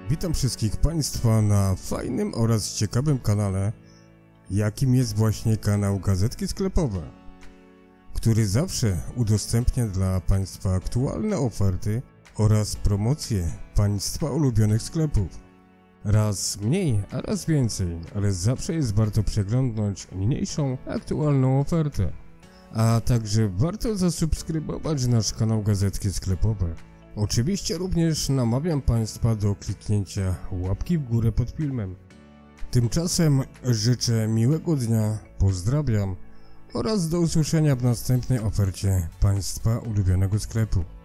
Witam wszystkich Państwa na fajnym oraz ciekawym kanale, jakim jest właśnie kanał Gazetki Sklepowe, który zawsze udostępnia dla Państwa aktualne oferty oraz promocje Państwa ulubionych sklepów. Raz mniej, a raz więcej, ale zawsze jest warto przeglądnąć niniejszą aktualną ofertę. A także warto zasubskrybować nasz kanał Gazetki Sklepowe. Oczywiście również namawiam Państwa do kliknięcia łapki w górę pod filmem. Tymczasem życzę miłego dnia, pozdrawiam oraz do usłyszenia w następnej ofercie Państwa ulubionego sklepu.